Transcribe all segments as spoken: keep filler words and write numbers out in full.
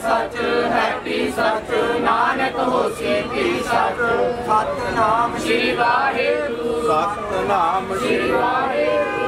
सच happy सच नानक होसी भी सच सतनाम श्री वाहिगुरु सतनाम श्री वाहिगुरु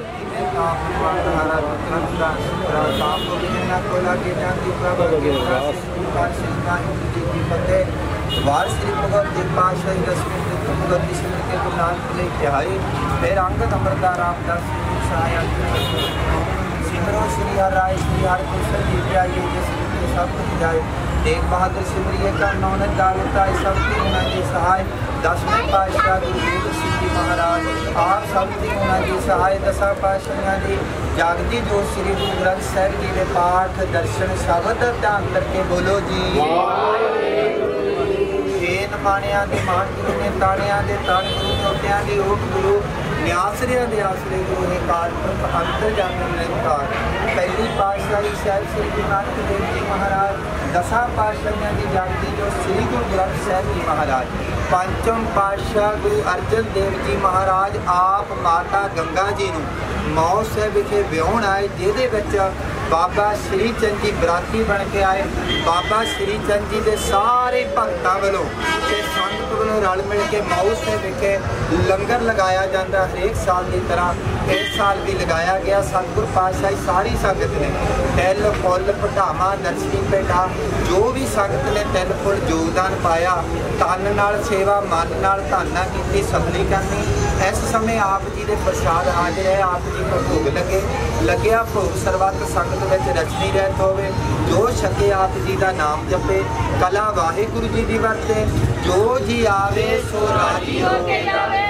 वार श्री भगवत जी पातशाही दसवीं भगवत जी सिमर के गुरु नानक ले तिहाई फिर अंगद अमृता रामदास सहाय सिमरो श्री हर राय श्री हर कृष्ण जी प्याये जिस सब कुछ जाए तेग बहादुर सिमरिए का नौनत दालता सब की होना जी सहाय दसवें पातशाह गुरु गोबिंद सिंह जी महाराज आप सब की होना जी सहाय दसा पातशाहियां जी जागती जो श्री गुरु ग्रंथ साहिब जी के पाठ दर्शन शब्द ध्यान करके बोलो जी माणिया के मान गुरु ने ताणिया के ताण गुरु चौथिया के ओट गुरु न्यासरिया के आसरे गुरु ने काल पुरख अंतर जाने निरंकार पहली पातशाही साहिब श्री गुरु नानक देव जी महाराज दसा पातशाहियां की जागती जो श्री गुरु ग्रंथ साहिब जी महाराज पंचम पातशाह गुरु अर्जन देव जी महाराज आप माता गंगा जी नूं मौ साहिब विखे विआउण आए जिहदे विच बाबा श्री चंद जी बराती बन के आए बाबा श्री चंद जी के सारे भगतों वालों संगत वालों रल मिल के मऊ साहिब विखे लंगर लगाया जाता हरेक साल की तरह इस साल भी लगाया गया सतगुर पातशाही सारी संगत ने तिल फुल पटावा दर्शनी पेटा जो भी संगत ने तिल फुल योगदान पाया तन नाल सेवा मन नाल धाना की सफली करनी इस समय आप जी के प्रसाद हाजिर है आप जी को भोग लगे लग्या भोग सरबत संगत में रचनी रहत होवे जो छके आप जी का नाम जपे कला वाहिगुरु जी की वरते जो जी आवे सो राजी होके जावे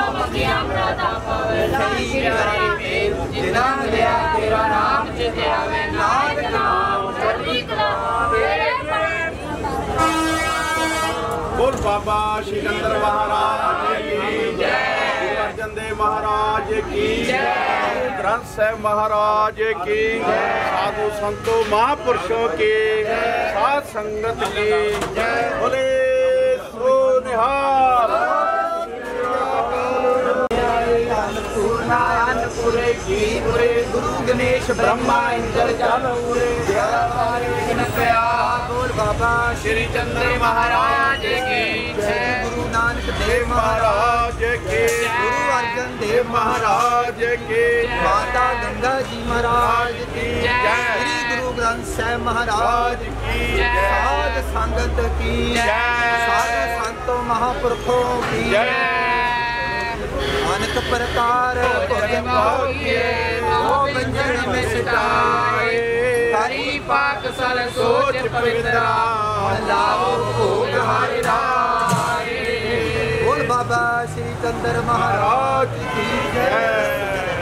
जिना मिलिया तेरा नाम चिते आवे नानक नाम चढ़ती कला बोल बाबा सिकंदर महाराज की जय अर्जन देव महाराज की जय ग्रंथ साहिब महाराज की साधु संतों महापुरुषों की साध संगत की बोले सो निहाल अन्नपूरे की पूरे गुरु गणेश ब्रह्मा इंद्र चालूरे बोल बाबा श्री चंद्र महाराज की जय गुरु नानक देव महाराज की गुरु अर्जन देव महाराज की माता गंगा जी महाराज की जय श्री गुरु ग्रंथ साहिब महाराज की जय साध संगत की जय साधु संतों महापुरुषों की जय अनेक प्रकार में सिताए हरि पाक सर सोच पवित्रा लाओ भोग हरि राय बोल बाबा श्री चंद्र महाराज की जय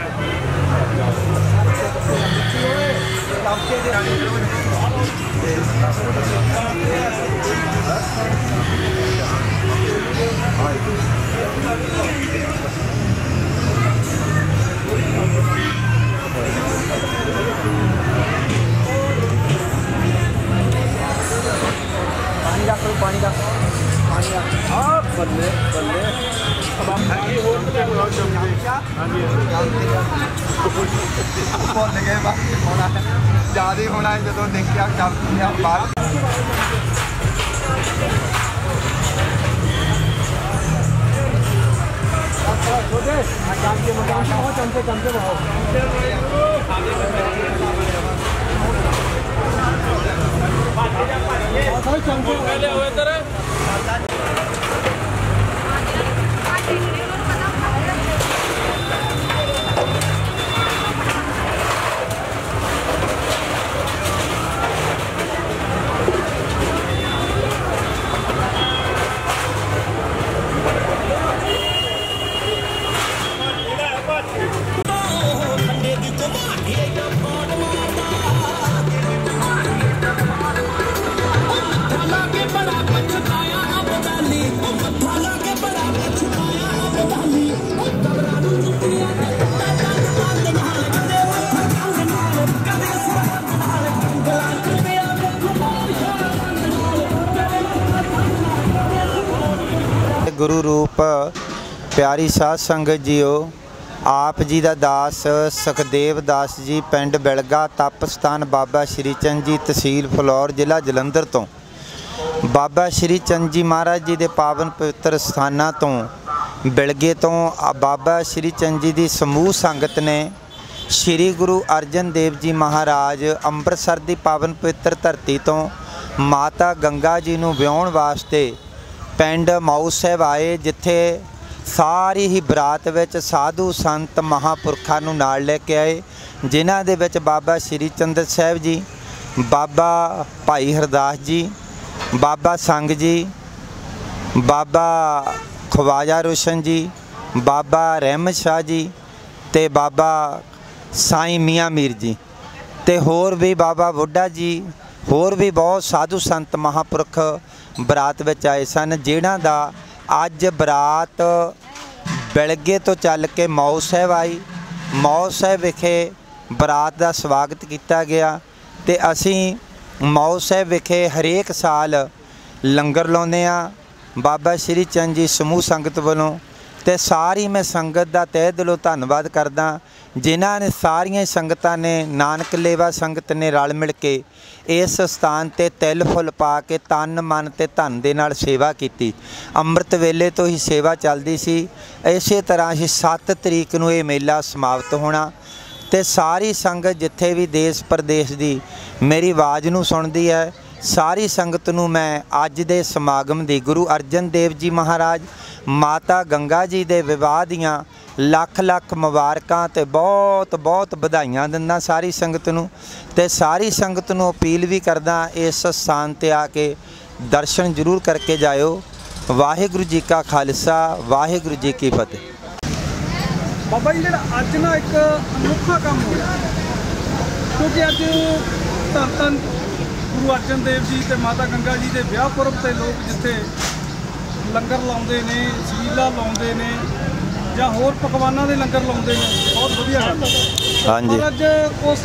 पानी का कोई पानी का पानी का हाँ बल्ले बल्ले अब आप हैगी हो तो बुलाओ क्या हाँ जी बोल लगे बाकी होना है ज़्यादा होना है जो देखिए आप चलते हैं बात छोटे चमचे बहुत चमचे चमचे बहुत चमचे पहले हुए तरह गुरु रूप प्यारी साध संगत जीओ ਆਪ ਜੀ ਦਾ ਦਾਸ ਸੁਖਦੇਵ ਦਾਸ ਜੀ ਪਿੰਡ ਬਿਲਗਾ ਤਪ ਸਥਾਨ ਬਾਬਾ ਸ਼੍ਰੀ ਚੰਦ ਜੀ ਤਹਿਸੀਲ ਫਲੌਰ ਜ਼ਿਲ੍ਹਾ ਜਲੰਧਰ ਤੋਂ ਬਾਬਾ ਸ਼੍ਰੀ ਚੰਦ ਜੀ ਮਹਾਰਾਜ ਜੀ ਦੇ ਪਾਵਨ ਪਵਿੱਤਰ ਸਥਾਨਾਂ ਤੋਂ ਬਿਲਗੇ ਤੋਂ ਬਾਬਾ ਸ਼੍ਰੀ ਚੰਦ ਜੀ ਦੀ ਸਮੂਹ ਸੰਗਤ ਨੇ ਸ਼੍ਰੀ ਗੁਰੂ ਅਰਜਨ ਦੇਵ ਜੀ ਮਹਾਰਾਜ ਅੰਮ੍ਰਿਤਸਰ ਦੀ ਪਾਵਨ ਪਵਿੱਤਰ ਧਰਤੀ ਤੋਂ ਮਾਤਾ ਗੰਗਾ ਜੀ ਨੂੰ ਵਿਆਹੁਣ ਵਾਸਤੇ ਪਿੰਡ ਮਾਊ ਸਾਹਿਬ ਆਏ, ਜਿੱਥੇ ਸਾਰੀ ਹੀ ਬਰਾਤ ਵਿੱਚ ਸਾਧੂ ਸੰਤ ਮਹਾਂਪੁਰਖਾਂ ਨੂੰ ਨਾਲ ਲੈ ਕੇ ਆਏ, ਜਿਨ੍ਹਾਂ ਦੇ ਵਿੱਚ ਬਾਬਾ ਸ਼੍ਰੀ ਚੰਦ ਸਾਹਿਬ ਜੀ, ਬਾਬਾ ਭਾਈ ਹਰਦਾਸ ਜੀ, ਬਾਬਾ ਸੰਗ ਜੀ, ਬਾਬਾ ਖਵਾਜਾ ਰੋਸ਼ਨ ਜੀ, ਬਾਬਾ ਰਹਿਮਤ ਸ਼ਾਹ ਜੀ ਤੇ ਬਾਬਾ ਸਾਈਂ ਮੀਆਂ ਮੀਰ ਜੀ ਤੇ ਹੋਰ ਵੀ ਬਾਬਾ ਬੁੱਢਾ ਜੀ, ਹੋਰ ਵੀ ਬਹੁਤ ਸਾਧੂ ਸੰਤ ਮਹਾਂਪੁਰਖ ਬਰਾਤ ਵਿੱਚ ਆਏ ਸਨ, ਜਿਨ੍ਹਾਂ ਦਾ ਅੱਜ ਬਰਾਤ ਬਿਲਗੇ ਤੋਂ ਚੱਲ ਕੇ ਮਾਊ ਸਾਹਿਬ ਆਈ। ਮਾਊ ਸਾਹਿਬ ਵਿਖੇ ਬਰਾਤ ਦਾ ਸਵਾਗਤ ਕੀਤਾ ਗਿਆ ਤੇ ਅਸੀਂ ਮਾਊ ਸਾਹਿਬ ਵਿਖੇ ਹਰੇਕ ਸਾਲ ਲੰਗਰ ਲਾਉਂਦੇ ਹਾਂ ਬਾਬਾ ਸ਼੍ਰੀ ਚੰਦ ਜੀ ਸਮੂਹ ਸੰਗਤ ਵੱਲੋਂ। ਤੇ ਸਾਰੀ ਮੈਂ ਸੰਗਤ ਦਾ ਤਹਿ ਦਿਲੋਂ ਧੰਨਵਾਦ ਕਰਦਾ, ਜਿਨ੍ਹਾਂ ਨੇ ਸਾਰੀਆਂ ਸੰਗਤਾਂ ਨੇ ਨਾਨਕ ਲੇਵਾ ਸੰਗਤ ਨੇ ਰਲ ਮਿਲ ਕੇ ਇਸ ਸਥਾਨ ਤੇ ਤਿਲ ਫੁੱਲ ਪਾ ਕੇ ਤਨ ਮਨ ਤੇ ਧਨ ਦੇ ਨਾਲ ਸੇਵਾ ਕੀਤੀ। ਅੰਮ੍ਰਿਤ ਵੇਲੇ ਤੋਂ ਹੀ ਸੇਵਾ ਚੱਲਦੀ ਸੀ। ਇਸੇ ਤਰ੍ਹਾਂ ਹੀ ਸੱਤ ਤਰੀਕ ਨੂੰ ਇਹ ਮੇਲਾ ਸਮਾਪਤ ਹੋਣਾ ਤੇ ਸਾਰੀ ਸੰਗਤ ਜਿੱਥੇ ਵੀ ਦੇਸ਼ ਪ੍ਰਦੇਸ਼ ਦੀ ਮੇਰੀ ਆਵਾਜ਼ ਨੂੰ ਸੁਣਦੀ ਹੈ, ਸਾਰੀ ਸੰਗਤ ਨੂੰ ਮੈਂ ਅੱਜ ਦੇ ਸਮਾਗਮ ਦੀ ਗੁਰੂ ਅਰਜਨ ਦੇਵ ਜੀ ਮਹਾਰਾਜ ਮਾਤਾ ਗੰਗਾ ਜੀ ਦੇ ਵਿਵਾਹ ਦੀਆਂ ਲੱਖ ਲੱਖ ਮੁਬਾਰਕਾਂ ਤੇ ਬਹੁਤ ਬਹੁਤ ਵਧਾਈਆਂ ਦਿੰਦਾ ਸਾਰੀ ਸੰਗਤ ਨੂੰ। ਤੇ ਸਾਰੀ ਸੰਗਤ ਨੂੰ ਅਪੀਲ ਵੀ ਕਰਦਾ ਇਸ ਸਥਾਨ ਤੇ ਆ ਕੇ ਦਰਸ਼ਨ ਜ਼ਰੂਰ ਕਰਕੇ ਜਾਇਓ। ਵਾਹਿਗੁਰੂ ਜੀ ਕਾ ਖਾਲਸਾ, ਵਾਹਿਗੁਰੂ ਜੀ ਕੀ ਫਤਿਹ। ਬਾਬਾ ਜੀ ਜਿਹੜਾ ਅੱਜ ਨਾ ਇੱਕ ਅਨੋਖਾ ਕੰਮ ਹੋਇਆ, ਕਿਉਂਕਿ ਅੱਜ ਧੰਨ ਧੰਨ ਗੁਰੂ ਅਰਜਨ ਦੇਵ ਜੀ ਤੇ ਮਾਤਾ ਗੰਗਾ ਜੀ ਦੇ ਵਿਆਹ ਪੁਰਬ ਤੇ ਲੋਕ ਜਿੱਥੇ ਲੰਗਰ ਲਾਉਂਦੇ ਨੇ, ਛਬੀਲਾ ਲਾਉਂਦੇ ਨੇ ਜਾਂ ਹੋਰ ਪਕਵਾਨਾਂ ਦੇ ਲੰਗਰ ਲਾਉਂਦੇ ਨੇ, ਬਹੁਤ ਵਧੀਆ ਗੱਲ ਹੈ। ਹਾਂਜੀ, ਪਰ ਅੱਜ ਉਸ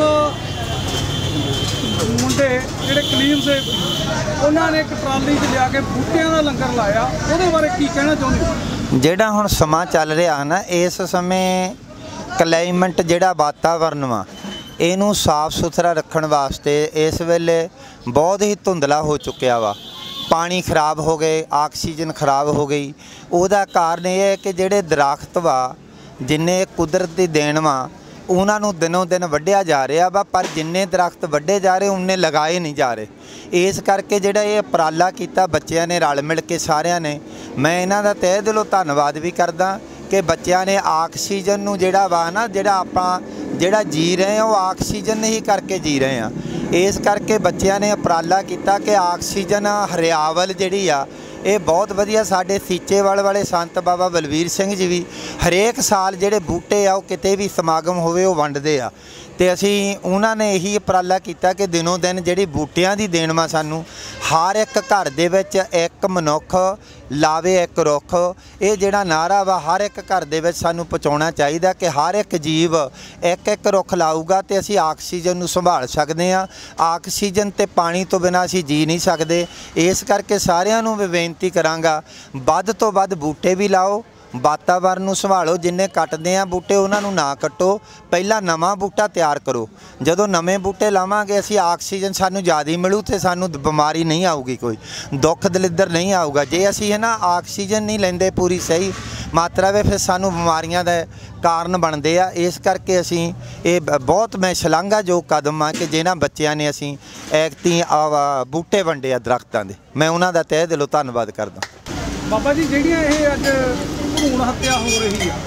ਮੁੰਡੇ ਜਿਹੜੇ ਕਲੀਮ ਸੇ ਉਹਨਾਂ ਨੇ ਇੱਕ ਟਰਾਲੀ 'ਚ ਲਿਆ ਕੇ ਬੂਟਿਆਂ ਦਾ ਲੰਗਰ ਲਾਇਆ, ਉਹਦੇ ਬਾਰੇ ਕੀ ਕਹਿਣਾ ਚਾਹੁੰਦੇ? ਜਿਹੜਾ ਹੁਣ ਸਮਾਂ ਚੱਲ ਰਿਹਾ ਹੈ ਨਾ, ਇਸ ਸਮੇਂ ਕਲਾਈਮੇਟ ਜਿਹੜਾ ਵਾਤਾਵਰਨ ਵਾ ਇਹਨੂੰ ਸਾਫ਼ ਸੁਥਰਾ ਰੱਖਣ ਵਾਸਤੇ ਇਸ ਵੇਲੇ ਬਹੁਤ ਹੀ ਧੁੰਦਲਾ ਹੋ ਚੁੱਕਿਆ ਵਾ। ਪਾਣੀ ਖਰਾਬ ਹੋ ਗਏ, ਆਕਸੀਜਨ ਖਰਾਬ ਹੋ ਗਈ। ਉਹਦਾ ਕਾਰਨ ਇਹ ਹੈ ਕਿ ਜਿਹੜੇ ਦਰਖਤ ਵਾ ਜਿੰਨੇ ਕੁਦਰਤ ਦੀ ਦੇਣ ਵਾ ਉਹਨਾਂ ਨੂੰ ਦਿਨੋਂ ਦਿਨ ਵੱਢਿਆ ਜਾ ਰਿਹਾ ਵਾ, ਪਰ ਜਿੰਨੇ ਦਰਖਤ ਵੱਢੇ ਜਾ ਰਹੇ ਉਨੇ ਲਗਾਏ ਨਹੀਂ ਜਾ ਰਹੇ। ਇਸ ਕਰਕੇ ਜਿਹੜਾ ਇਹ ਉਪਰਾਲਾ ਕੀਤਾ ਬੱਚਿਆਂ ਨੇ ਰਲ ਮਿਲ ਕੇ ਸਾਰਿਆਂ ਨੇ, ਮੈਂ ਇਹਨਾਂ ਦਾ ਤਹਿ ਦਿਲੋਂ ਧੰਨਵਾਦ ਵੀ ਕਰਦਾ ਕਿ ਬੱਚਿਆਂ ਨੇ ਆਕਸੀਜਨ ਨੂੰ ਜਿਹੜਾ ਵਾ ਨਾ, ਜਿਹੜਾ ਆਪਾਂ ਜਿਹੜਾ ਜੀ ਰਹੇ ਹਾਂ ਉਹ ਆਕਸੀਜਨ ਹੀ ਕਰਕੇ ਜੀ ਰਹੇ ਹਾਂ। ਇਸ ਕਰਕੇ ਬੱਚਿਆਂ ਨੇ ਉਪਰਾਲਾ ਕੀਤਾ ਕਿ ਆਕਸੀਜਨ ਹਰਿਆਵਲ ਜਿਹੜੀ ਆ ਇਹ ਬਹੁਤ ਵਧੀਆ। ਸਾਡੇ ਸੀਚੇਵਾਲ ਵਾਲੇ ਸੰਤ ਬਾਬਾ ਬਲਵੀਰ ਸਿੰਘ ਜੀ ਵੀ ਹਰੇਕ ਸਾਲ ਜਿਹੜੇ ਬੂਟੇ ਆ ਉਹ ਕਿਤੇ ਵੀ ਸਮਾਗਮ ਹੋਵੇ ਉਹ ਵੰਡਦੇ ਆ ਤੇ ਅਸੀਂ ਉਹਨਾਂ ਨੇ ਇਹੀ ਉਪਰਾਲਾ ਕੀਤਾ ਕਿ ਦਿਨੋਂ ਦਿਨ ਜਿਹੜੀ ਬੂਟਿਆਂ ਦੀ ਦੇਣ ਵਾ ਸਾਨੂੰ ਹਰ ਇੱਕ ਘਰ ਦੇ ਵਿੱਚ ਇੱਕ ਮਨੁੱਖ ਲਾਵੇ ਇੱਕ ਰੁੱਖ, ਇਹ ਜਿਹੜਾ ਨਾਅਰਾ ਵਾ ਹਰ ਇੱਕ ਘਰ ਦੇ ਵਿੱਚ ਸਾਨੂੰ ਪਹੁੰਚਾਉਣਾ ਚਾਹੀਦਾ ਕਿ ਹਰ ਇੱਕ ਜੀਵ ਇੱਕ ਇੱਕ ਰੁੱਖ ਲਾਊਗਾ ਤੇ ਅਸੀਂ ਆਕਸੀਜਨ ਨੂੰ ਸੰਭਾਲ ਸਕਦੇ ਹਾਂ। ਆਕਸੀਜਨ ਤੇ ਪਾਣੀ ਤੋਂ ਬਿਨਾਂ ਅਸੀਂ ਜੀ ਨਹੀਂ ਸਕਦੇ। ਇਸ ਕਰਕੇ ਸਾਰਿਆਂ ਨੂੰ ਮੈਂ ਬੇਨਤੀ ਕਰਾਂਗਾ ਵੱਧ ਤੋਂ ਵੱਧ ਬੂਟੇ ਵੀ ਲਾਓ, ਵਾਤਾਵਰਨ ਨੂੰ ਸੰਭਾਲੋ। ਜਿੰਨੇ ਕੱਟਦੇ ਆ ਬੂਟੇ ਉਹਨਾਂ ਨੂੰ ਨਾ ਕੱਟੋ, ਪਹਿਲਾਂ ਨਵਾਂ ਬੂਟਾ ਤਿਆਰ ਕਰੋ। ਜਦੋਂ ਨਵੇਂ ਬੂਟੇ ਲਾਵਾਂਗੇ ਅਸੀਂ ਆਕਸੀਜਨ ਸਾਨੂੰ ਜ਼ਿਆਦਾ ਮਿਲੂ ਤੇ ਸਾਨੂੰ ਬਿਮਾਰੀ ਨਹੀਂ ਆਊਗੀ, ਕੋਈ ਦੁੱਖ ਦਲਿੱਦਰ ਨਹੀਂ ਆਊਗਾ। ਜੇ ਅਸੀਂ ਹੈ ਨਾ ਆਕਸੀਜਨ ਨਹੀਂ ਲੈਂਦੇ ਪੂਰੀ ਸਹੀ ਮਾਤਰਾ ਵਿੱਚ ਫਿਰ ਸਾਨੂੰ ਬਿਮਾਰੀਆਂ ਦਾ ਕਾਰਨ ਬਣਦੇ ਆ। ਇਸ ਕਰਕੇ ਅਸੀਂ ਇਹ ਬਹੁਤ ਮੈਂ ਸ਼ਲਾਘਾਯੋਗ ਕਦਮ ਆ ਕਿ ਜਿਹਨਾਂ ਬੱਚਿਆਂ ਨੇ ਅਸੀਂ ਐਕਤੀ ਬੂਟੇ ਵੰਡੇ ਆ ਦਰਖਤਾਂ ਦੇ, ਮੈਂ ਉਹਨਾਂ ਦਾ ਤਹਿ ਦਿਲੋਂ ਧੰਨਵਾਦ ਕਰਦਾ। ਬਾਬਾ ਜੀ ਜਿਹੜੀਆਂ ਇਹ ਅੱਜ ਭਰੂਣ ਹੱਤਿਆ ਹੋ ਰਹੀ ਆ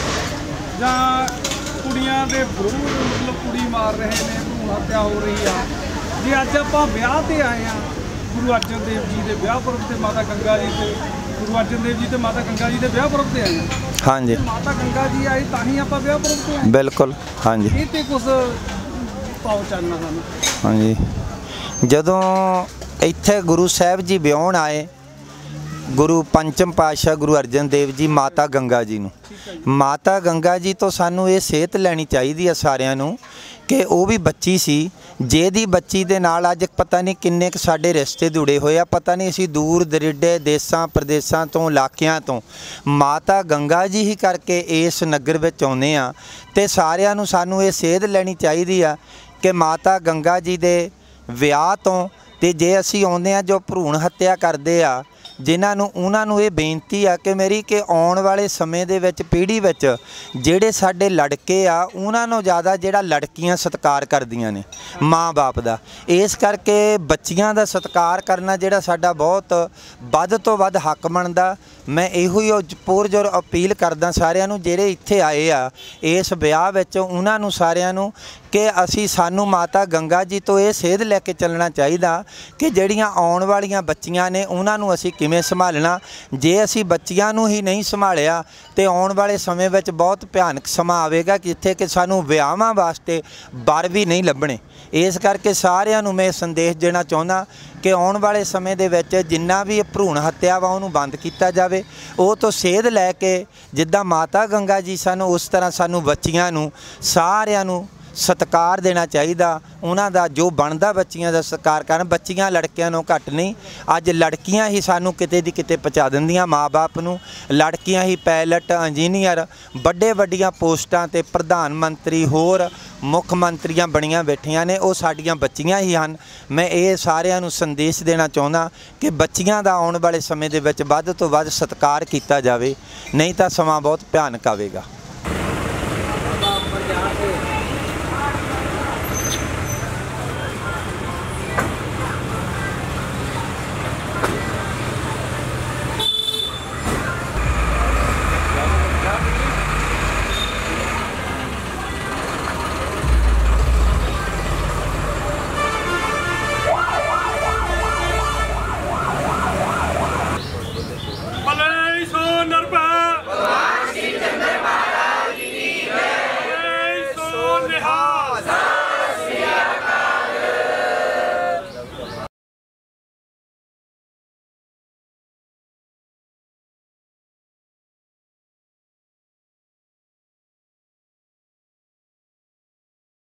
ਜਾਂ ਕੁੜੀਆਂ ਦੇ ਬਰੂ ਮਤਲਬ ਕੁੜੀ ਮਾਰ ਰਹੇ ਨੇ, ਭਰੂਣ ਹੱਤਿਆ ਹੋ ਰਹੀ ਆ, ਜੇ ਅੱਜ ਆਪਾਂ ਵਿਆਹ ਤੇ ਆਏ ਆ ਗੁਰੂ ਅਰਜਨ ਦੇਵ ਜੀ ਦੇ ਵਿਆਹ ਪੁਰਬ ਤੇ ਮਾਤਾ ਗੰਗਾ ਜੀ ਤੇ ਗੁਰੂ ਅਰਜਨ ਦੇਵ ਜੀ ਤੇ ਮਾਤਾ ਗੰਗਾ ਜੀ ਦੇ ਵਿਆਹ ਪੁਰਬ ਤੇ ਆਏ ਆ। ਹਾਂਜੀ, ਮਾਤਾ ਗੰਗਾ ਜੀ ਆਈ ਤਾਂ ਹੀ ਆਪਾਂ ਵਿਆਹ ਪੁਰਬ ਤੇ ਆਏ। ਬਿਲਕੁਲ, ਹਾਂਜੀ। ਇਹ ਤੇ ਕੁਝ ਪਾਓ ਚਾਨਣਾ ਸਾਨੂੰ। ਹਾਂਜੀ, ਜਦੋਂ ਇੱਥੇ ਗੁਰੂ ਸਾਹਿਬ ਜੀ ਵਿਆਹੁਣ ਆਏ, ਗੁਰੂ ਪੰਚਮ ਪਾਤਸ਼ਾਹ ਗੁਰੂ ਅਰਜਨ ਦੇਵ ਜੀ ਮਾਤਾ ਗੰਗਾ ਜੀ ਨੂੰ, ਮਾਤਾ ਗੰਗਾ ਜੀ ਤੋਂ ਸਾਨੂੰ ਇਹ ਸੇਧ ਲੈਣੀ ਚਾਹੀਦੀ ਆ ਸਾਰਿਆਂ ਨੂੰ कि वो भी बच्ची सी ਜਿਹਦੀ ਬੱਚੀ ਦੇ ਨਾਲ ਅੱਜ ਪਤਾ ਨਹੀਂ ਕਿੰਨੇ ਕੁ ਸਾਡੇ ਰਿਸ਼ਤੇ ਜੁੜੇ ਹੋਏ ਆ। ਪਤਾ ਨਹੀਂ ਅਸੀਂ ਦੂਰ ਦਰਿੱਡੇ ਦੇਸਾਂ ਪ੍ਰਦੇਸਾਂ ਤੋਂ ਇਲਾਕਿਆਂ ਤੋਂ ਮਾਤਾ ਗੰਗਾ ਜੀ ਹੀ ਕਰਕੇ ਇਸ ਨਗਰ ਵਿੱਚ ਆਉਂਦੇ ਆ ਤੇ ਸਾਰਿਆਂ ਨੂੰ ਸਾਨੂੰ ਇਹ ਸੇਧ ਲੈਣੀ ਚਾਹੀਦੀ ਆ ਕਿ ਮਾਤਾ ਗੰਗਾ ਜੀ ਦੇ ਵਿਆਹ ਤੋਂ ਤੇ ਜੇ ਅਸੀਂ ਆਉਂਦੇ ਆ ਜੋ ਭਰੂਣ ਹੱਤਿਆ ਕਰਦੇ ਆ ਜਿਨ੍ਹਾਂ ਨੂੰ ਉਹਨਾਂ ਨੂੰ ਇਹ ਬੇਨਤੀ ਆ ਕਿ ਮੇਰੀ ਕਿ ਆਉਣ ਵਾਲੇ ਸਮੇਂ ਦੇ ਵਿੱਚ ਪੀੜ੍ਹੀ ਵਿੱਚ ਜਿਹੜੇ ਸਾਡੇ ਲੜਕੇ ਆ ਉਹਨਾਂ ਨੂੰ ਜ਼ਿਆਦਾ ਜਿਹੜਾ ਲੜਕੀਆਂ ਸਤਿਕਾਰ ਕਰਦੀਆਂ ਨੇ ਮਾਂ ਬਾਪ ਦਾ। ਇਸ ਕਰਕੇ ਬੱਚੀਆਂ ਦਾ ਸਤਿਕਾਰ ਕਰਨਾ ਜਿਹੜਾ ਸਾਡਾ ਬਹੁਤ ਵੱਧ ਤੋਂ ਵੱਧ ਹੱਕ ਬਣਦਾ। ਮੈਂ ਇਹੋ ਹੀ ਪੁਰਜੋਰ ਅਪੀਲ ਕਰਦਾ ਸਾਰਿਆਂ ਨੂੰ ਜਿਹੜੇ ਇੱਥੇ ਆਏ ਆ ਇਸ ਵਿਆਹ ਵਿੱਚ ਉਹਨਾਂ ਨੂੰ ਸਾਰਿਆਂ ਨੂੰ ਕਿ ਅਸੀਂ ਸਾਨੂੰ ਮਾਤਾ ਗੰਗਾ ਜੀ ਤੋਂ ਇਹ ਸੇਧ ਲੈ ਕੇ ਚੱਲਣਾ ਚਾਹੀਦਾ ਕਿ ਜਿਹੜੀਆਂ ਆਉਣ ਵਾਲੀਆਂ ਬੱਚੀਆਂ ਨੇ ਉਹਨਾਂ ਨੂੰ ਅਸੀਂ ਕਿਵੇਂ ਸੰਭਾਲਣਾ। ਜੇ ਅਸੀਂ ਬੱਚੀਆਂ ਨੂੰ ਹੀ ਨਹੀਂ ਸੰਭਾਲਿਆ ਤੇ ਆਉਣ ਵਾਲੇ ਸਮੇਂ ਵਿੱਚ ਬਹੁਤ ਭਿਆਨਕ ਸਮਾਂ ਆਵੇਗਾ ਜਿੱਥੇ ਕਿ ਸਾਨੂੰ ਵਿਆਹਾਂ ਵਾਸਤੇ ਬਰ ਵੀ ਨਹੀਂ ਲੱਭਣੇ। ਇਸ ਕਰਕੇ ਸਾਰਿਆਂ ਨੂੰ ਮੈਂ ਸੰਦੇਸ਼ ਦੇਣਾ ਚਾਹੁੰਦਾ ਕਿ ਆਉਣ ਵਾਲੇ ਸਮੇਂ ਦੇ ਵਿੱਚ ਜਿੰਨਾ ਵੀ ਭਰੂਣ ਹੱਤਿਆ ਵਾ ਉਹਨੂੰ ਬੰਦ ਕੀਤਾ ਜਾਵੇ। ਉਹ ਤੋਂ ਸੇਧ ਲੈ ਕੇ ਜਿੱਦਾਂ ਮਾਤਾ ਗੰਗਾ ਜੀ ਸਾਨੂੰ ਉਸ ਤਰ੍ਹਾਂ ਸਾਨੂੰ ਬੱਚੀਆਂ ਨੂੰ ਸਾਰਿਆਂ ਨੂੰ ਸਤਿਕਾਰ ਦੇਣਾ ਚਾਹੀਦਾ। ਉਹਨਾਂ ਦਾ ਜੋ ਬਣਦਾ ਬੱਚੀਆਂ ਦਾ ਸਤਿਕਾਰ ਕਰਨ। ਬੱਚੀਆਂ ਲੜਕਿਆਂ ਨੂੰ ਘੱਟ ਨਹੀਂ। ਅੱਜ ਲੜਕੀਆਂ ਹੀ ਸਾਨੂੰ ਕਿਤੇ ਦੀ ਕਿਤੇ ਪਹੁੰਚਾ ਦਿੰਦੀਆਂ ਮਾਂ ਬਾਪ ਨੂੰ। ਲੜਕੀਆਂ ਹੀ ਪਾਇਲਟ ਇੰਜੀਨੀਅਰ ਵੱਡੇ ਵੱਡੀਆਂ ਪੋਸਟਾਂ ਤੇ ਪ੍ਰਧਾਨ ਮੰਤਰੀ ਹੋਰ ਮੁੱਖ ਮੰਤਰੀਆਂ ਬਣੀਆਂ ਬੈਠੀਆਂ ਨੇ ਉਹ ਸਾਡੀਆਂ ਬੱਚੀਆਂ ਹੀ ਹਨ। ਮੈਂ ਇਹ ਸਾਰਿਆਂ ਨੂੰ ਸੰਦੇਸ਼ ਦੇਣਾ ਚਾਹੁੰਦਾ ਕਿ ਬੱਚੀਆਂ ਦਾ ਆਉਣ ਵਾਲੇ ਸਮੇਂ ਦੇ ਵਿੱਚ ਵੱਧ ਤੋਂ ਵੱਧ ਸਤਿਕਾਰ ਕੀਤਾ ਜਾਵੇ ਨਹੀਂ ਤਾਂ ਸਮਾਂ ਬਹੁਤ ਭਿਆਨਕ ਆਵੇਗਾ। भले सो नरपा